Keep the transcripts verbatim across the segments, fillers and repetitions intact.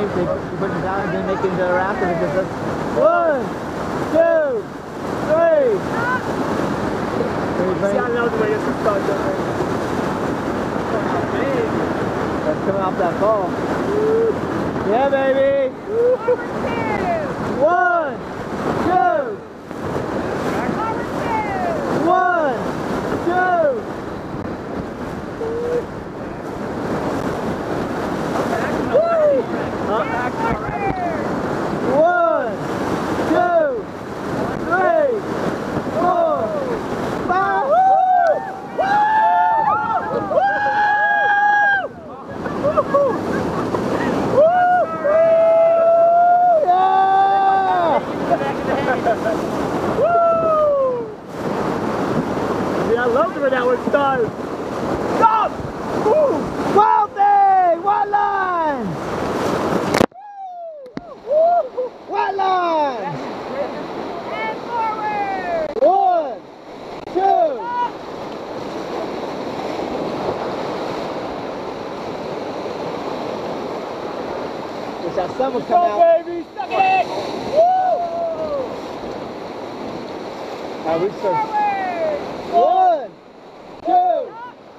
you, they, you put it down and then make it into a raft and it just says, one, two, three. See, I know the way this is started. That's coming off that ball. Yeah, baby. One, two. One, two. Huh? One, two, three, four, five. Woo! Woo! Woo! Woo! Yeah! Woo! See, I love the way that one starts. Stop! Woo! Wild thing! White line! Woo! White line! And forward! One, two. Wish that sun would come out. Baby, suck it! Woo! Now we serve. One, two.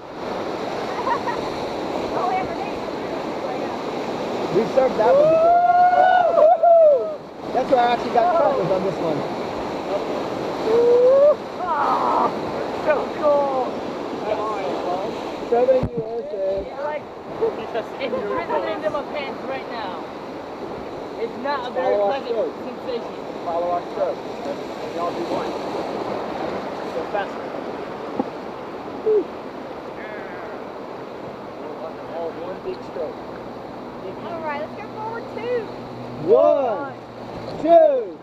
We served that one before. That's where I actually got cut, was on this one. Oh, so cool! Seven U S A. I like it's dripping into my pants right now. It's not a very Follow our pleasant stroke. sensation. Follow our stroke. And y'all do one. Go faster. All one big stroke. All right, let's go forward two. One, two.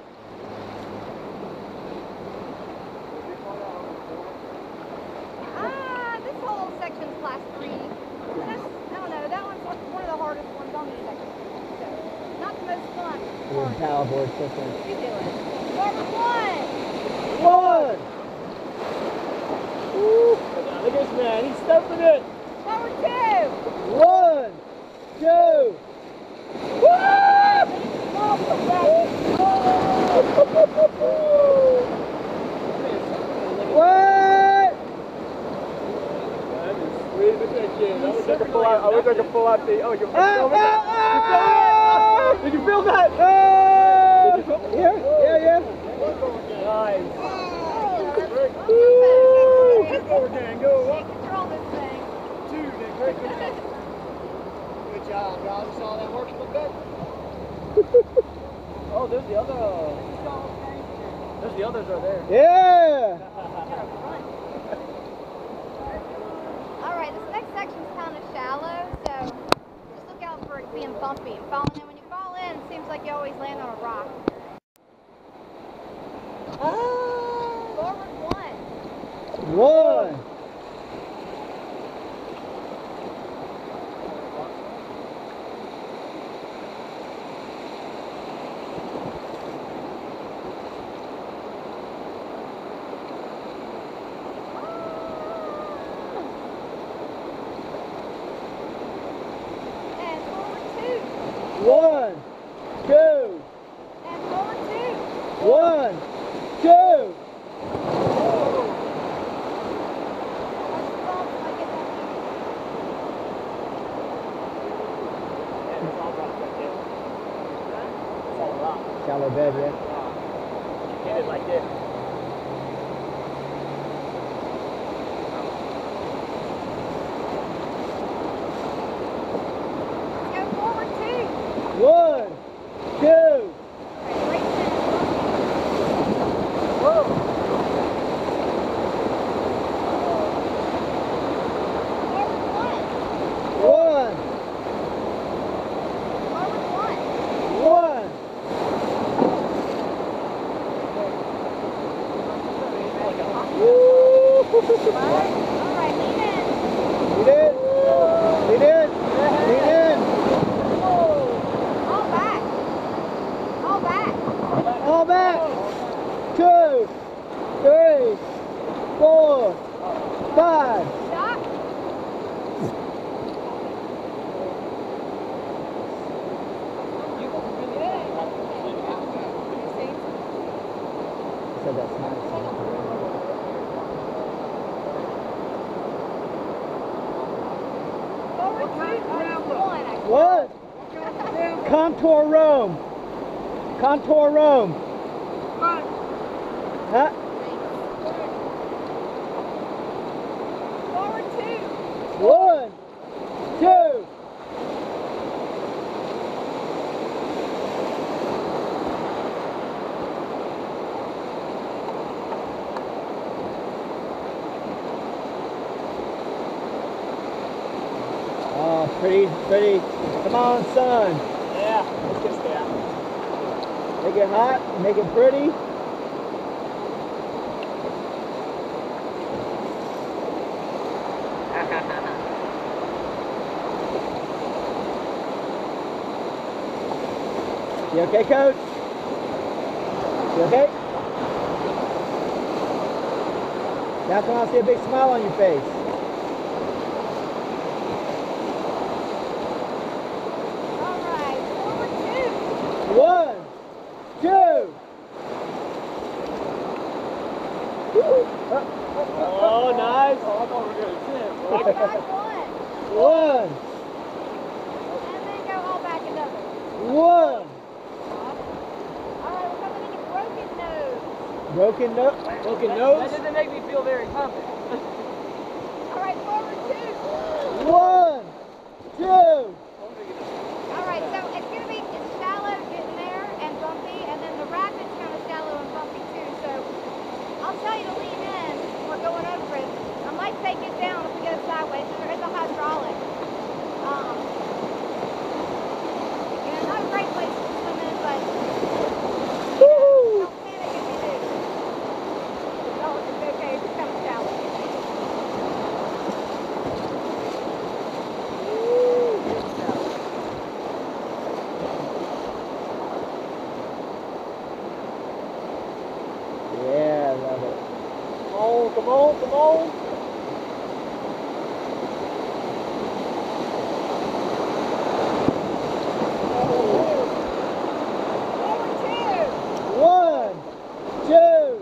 Ah, this whole section's class three. That's, I don't know, that one's one of the hardest ones on this section. So, not the most fun. We're paddleboard system. What are you doing? Forward one. One. Woo. Look at this man, he's stuffing it. Forward two. One, two. What? That is sweet. Look at that kid. I wish I could pull out, I wish I could pull out the, oh, you feel Ah, it? ah, ah. Did you feel that? Ah. Did you feel Yeah, yeah, yeah. Nice. Woo. Go again, go up. Control this thing. Two, then great job. Good job, y'all. You saw that working look good? Oh, there's the other. There's the others right there. Yeah. All right, this next section's kind of shallow, so just look out for it being bumpy and falling in. When you fall in, it seems like you always land on a rock. Forward one. One. And forward two. One, two. And forward two. One, two. Shallow bed, yeah. Hit it like this. Go forward two. One, two. Right, Whoa. One, one. Woo! All right, lean in. Lean in. Lean in. Lean in. All back. All back. All back. Two, three, four, five. Stop. said that's nice. Forward two, or one, actually. What? Contour Rome. Contour Rome. Huh? Forward two. One, two. Oh, pretty, pretty. Come on, son. Yeah, let's get that. Make it hot, make it pretty. You okay, Coach? You okay? Now come on, see a big smile on your face. All right, forward two. One, two. Oh, nice. Oh, I thought we were going to ten. Got one. One, And then go all back another. one. All right, we're coming into broken nose. Broken nose. Broken That nose. doesn't make me feel very confident. All right, forward two. One, two. All right, so it's going to be it's shallow getting there and bumpy, and then the rapid's kind of shallow and bumpy too. So I'll tell you to lean in. We're going over it. I might take it down if we go sideways. There is a hydraulic. Um, you know, not a great place to swim in, but don't panic if you do. It's all it's okay. It's kind of shallow. Yeah, I love it. Come on, come on, come on. Forward two. One, two.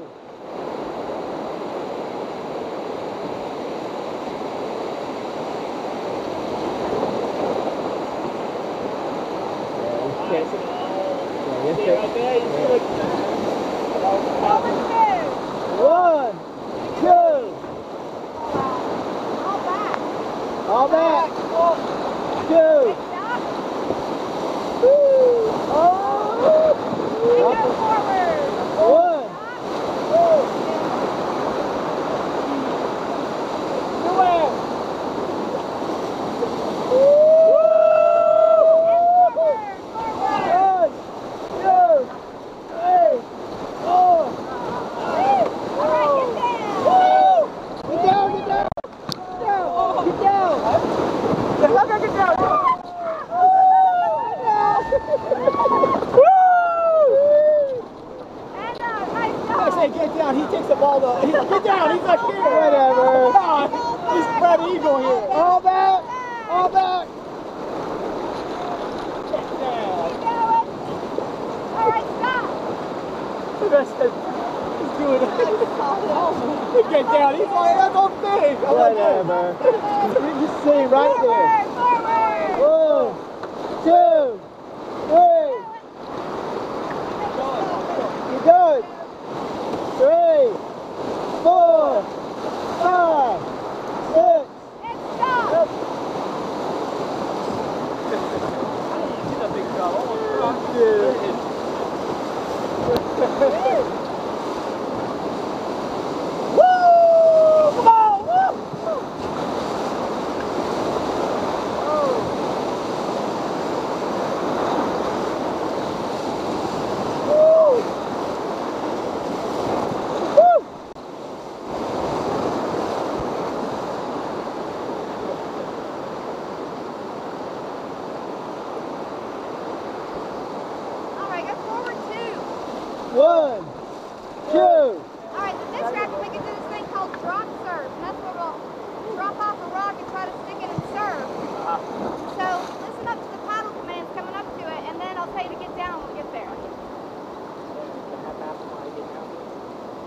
Yeah, Nice. you See can't- right there? You see yeah. what? Forward two. One, two. All back. All back. Two. Stop. Oh. And go forward. One. One, two, three, four. Get down, get down. Get down. Get down. Get down, get down. I say get down. He takes the ball though. He, get down. He's like here. Whatever. Come on. He's Fred Eagle here. All back. All back. Get down. The rest of he's doing it. He get down. He's like that's on thing. I'm like, Whatever. You see right there. One, two, three. You good? Three, four, five, six. He's a big job. Almost dropped Yeah. Woo! Come on! Woo! One, two. All right, the next round we can do this thing called drop serve, and that's where we'll drop off a rock and try to stick it and serve. So listen up to the paddle commands coming up to it, and then I'll tell you to get down when we get there.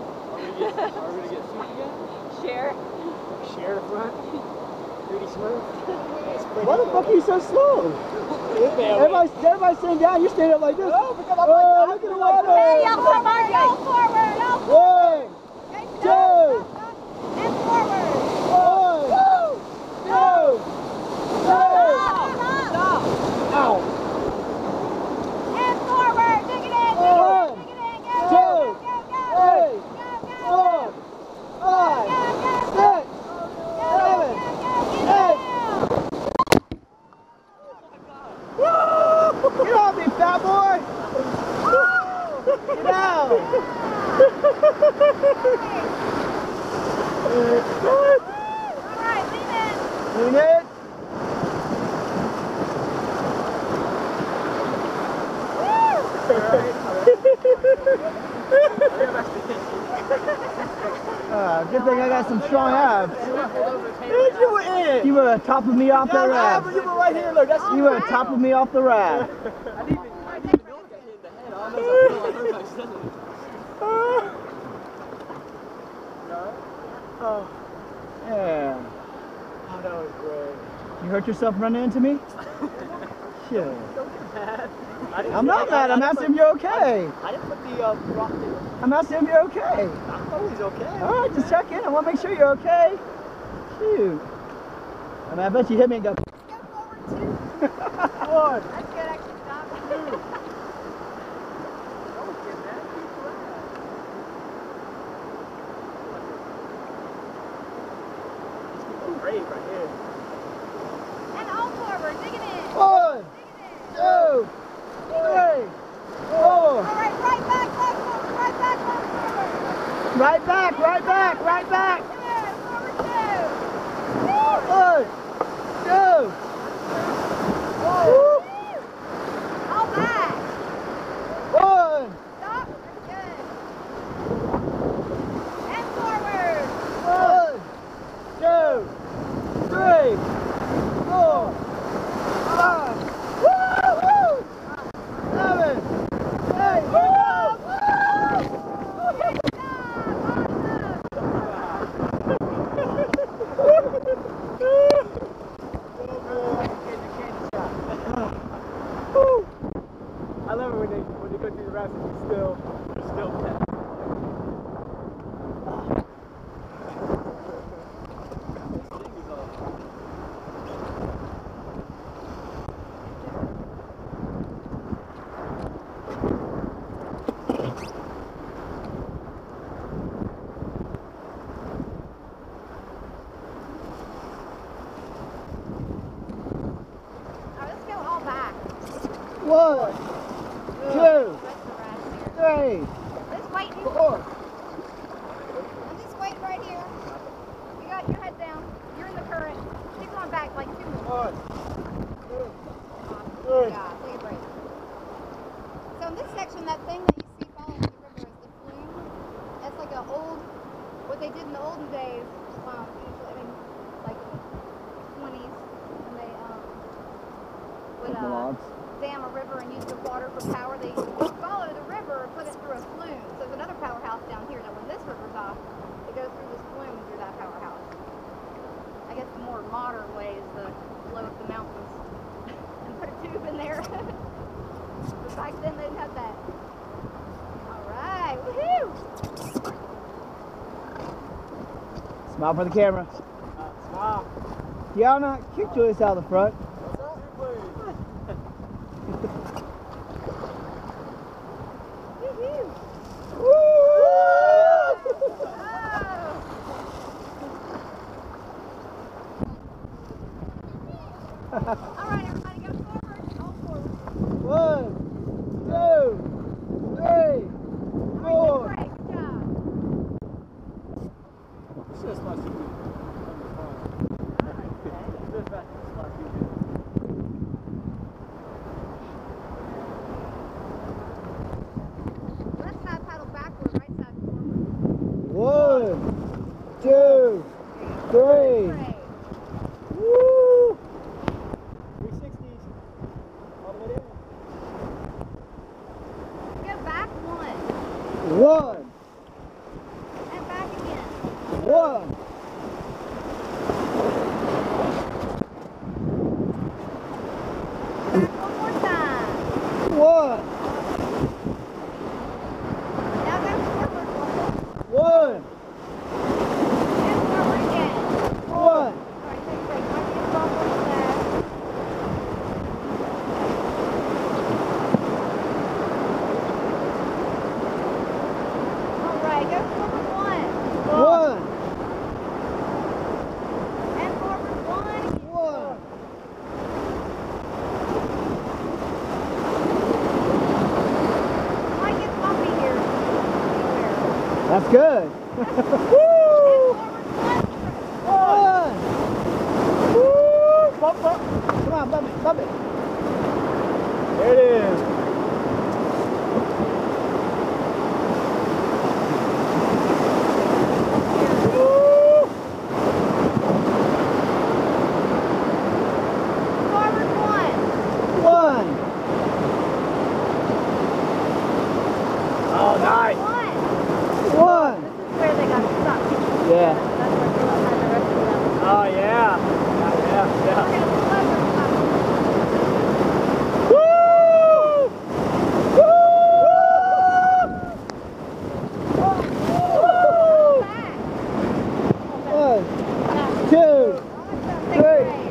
we gonna get sued again? Share. Share the front. Pretty smooth. Why the fuck are you so slow? Everybody's, everybody's sitting down, you're standing up like this. Oh, because I'm like, oh, look at the water. Hey, y'all forward, y'all forward, y'all One, forward. two, And forward. one, two, three. Stop. Ow. And forward. Dig it in. One, Dig it in. Go, two, go, go, go. three, Go, go, four, five, six, seven, eight. Get off me, fat boy! Get out! All right, lean in. Lean in. Uh, good thing I got some strong abs. Dude, you were in it. You were topping me off the No, raft. no, you were right here. Look, that's You were topping me off the raft. I didn't even, I didn't even know I got hit in the head. I don't know if I feel like I said it. Oh, yeah. Oh, that was great. You hurt yourself running into me? Shit. I didn't I'm not I- mad. I I'm didn't asking put- if you're okay. I didn't put the uh, rock there. I'm asking if you're okay. I'm always okay. All right, just check in. I want to make sure you're okay. Shoot. I mean, I bet you hit me and go. Go forward, too. One. That's good, actually. Stop. Great right here. And all forward. Dig it in. One, Dig it in. two, three, four. All right, right back, left forward, right back, left forward. Right back, right back, right back. Good, forward two. Woo. One, two. Woo. All back. One, Stop. Good. And forward. one, two, three, four, five, woo, seven, eight. Good job. Awesome. Woo. I love it when they when they go through the rapids and you still you're still pet. All right, let's go all back. One, two, That's the rest here. three, Just wait. four. I'm just waiting right here. You got your head down. You're in the current. Keep going back like two minutes. One, Good job. Take a break. So in this section, that thing that you see following the river is the flume. That's like an old, what they did in the olden days, um, usually, I mean, like in the twenties, when they um, would uh, Logs. dam a river and use the water for power. They would follow the river and put it through a flume. So there's another powerhouse down here. Now when this river's off, it goes through this flume through that powerhouse. I guess the more modern way is to blow up the mountains and put a tube in there. But back then they didn't have that. Alright, woohoo! Smile for the camera. Uh, smile. Deanna, kick Julius out of the front. What's up? Woohoo! Woo! Oh. Alright, everybody go forward. All forward. One, two, three, four. Alright, take a break. Good job. This is my secret. This is my secret. Left side paddle backward, right side forward. One, two, three. Great. Woo! three sixties. All the way there. Go back one. One, And back That's good. Woo! One. Woo! Bump, bump. Come on, bump it, bump it. There it is. Woo! Forward one. One. Oh, nice. One. One. This is where they got stuck. Yeah. That's where Philip had the rest of them. Oh, yeah. Yeah, yeah, We're yeah. going to clever stuff. Woo! Woo! Back. One, Yeah. two, Awesome. three. Great.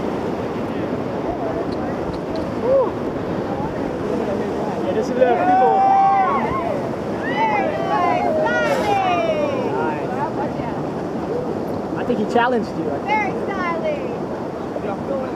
yeah, this is the people. Very nice. Styling. Nice. I think he challenged you. Very stylish.